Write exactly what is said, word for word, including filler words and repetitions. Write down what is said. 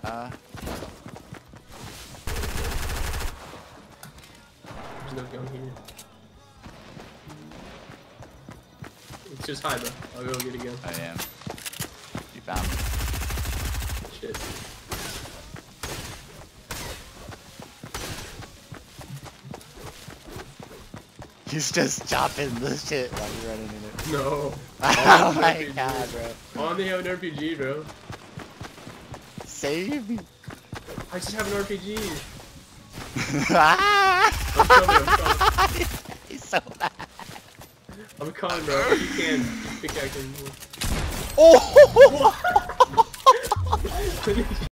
Uh. There's no gun here. It's just high, bro. I'll go get a gun. I am. You found me. Shit. He's just chopping the shit while you're running in it. No. Oh my god, bro. I only have an R P G, bro. Save me. I just have an R P G. Ah! I'm coming, I'm coming. He's so bad. I'm coming, bro. If you can, pickaxe him. Oh! What?